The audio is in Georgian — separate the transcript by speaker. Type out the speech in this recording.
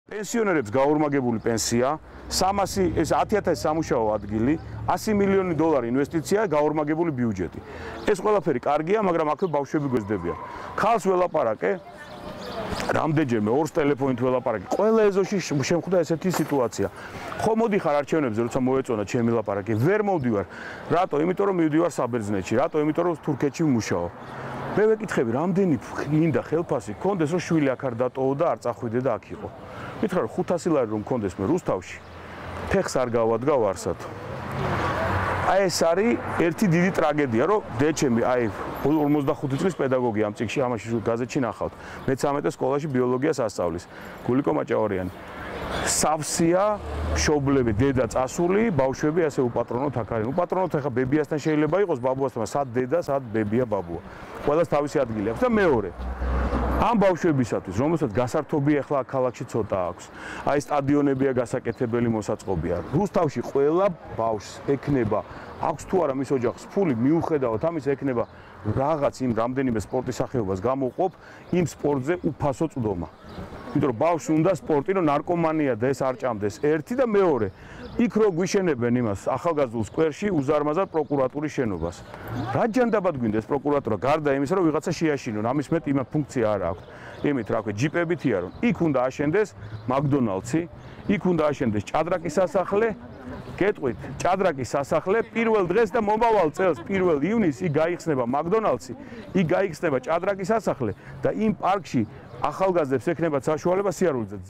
Speaker 1: პენსიონერებს გაორმაგებული პენსია, 10,000 სამუშაო ადგილი, 100 მილიონი დოლარი ინვესტიცია, გაორმაგებული ბიუჯეტი. ეს ყველაფერი კარგია, მაგრამ აქვე ბავშვები გვეძდებიან. ხალხს ველაპარაკე, რამდენჯერმე ორს ტელეფონით ველაპარაკე. ყველა ეზოში შემხვდა ესეთი სიტუაცია. ხო მოდიხარ არჩევნებზე, როცა მოეწონა ჩემი ლაპარაკი, ვერ მოვდივარ. რატო? იმიტომ რომ მივდივარ საბერძნეთში, რატო? იმიტომ რომ თურქეთში ვმუშაობ. მე ვეკითხები, რამდენი გინდა ხელფასი გქონდეს, რომ შვილი აქ არ დატოვო და არ წახვიდე და აქ იყო. მითხრა რომ 500 ლარი რომ გქონდეს მე რუსთავში, ფეხს არ გავადგავ არსად. აი ეს არის ერთი დიდი ტრაგედია, რომ დეჩემი, აი 45 წლის პედაგოგი ამ წიგნში, ამაში გაზეთში ნახავთ. მე-13 სკოლაში ბიოლოგიას ასწავლის. გულიკო მაჭავარიანი. სავსეა მშობლები, დედა წასული, ბავშვები ასე უპატრონოთ აქ არის. უპატრონოთ ახლა ბებიასთან შეიძლება იყოს, ბაბუასთან, სად დედა, სად ბებია, ბაბუა. ყველას თავისი ადგილი აქვს და მეორე. ამ ბავშვებისათვის, რომელსაც გასართობი ახლა ქალაქში ცოტა აქვს. აი სტადიონებია გასაკეთებელი მოსაწყობია. რუსთავში ყველა ბავშვს ექნება, აქვს თუ არა მის ოჯახს ფული, მიუხედავად ამის ექნება რაღაც იმ რამდენიმე სპორტის სახეობას გამოყოფ, იმ სპორტზე უფასო წვდომა. იმიტომ რომ ბავშვს უნდა სპორტი, რომ ნარკომანია და ეს არ ჭამდეს. ერთი და მეორე. იქ რო გვიშენებენ იმას ახალგაზრდულ სკვერში უზარმაზარ პროკურატურის შენობას. რა ჯანდაბად გვინდა ეს პროკურატურა გარდა იმისა, რომ ვიღაცა შეაშინონ, ამის მეტ იმ ფუნქცია არ აქვს. იმით რა ქვია, ჯიპებით იარონ. იქ უნდა აშენდეს მაკდონალდსი, იქ უნდა აშენდეს ჭადრაკის სასახლე. გეტყვით, ჭადრაკის სასახლე პირველ დღეს და მომავალ წელს 1 ივნისს იქ გაიხსნება მაკდონალდსი, იქ გაიხსნება ჭადრაკის სასახლე და იმ პარკში ახალგაზრდებს ექნებათ საშუალება სიარულზე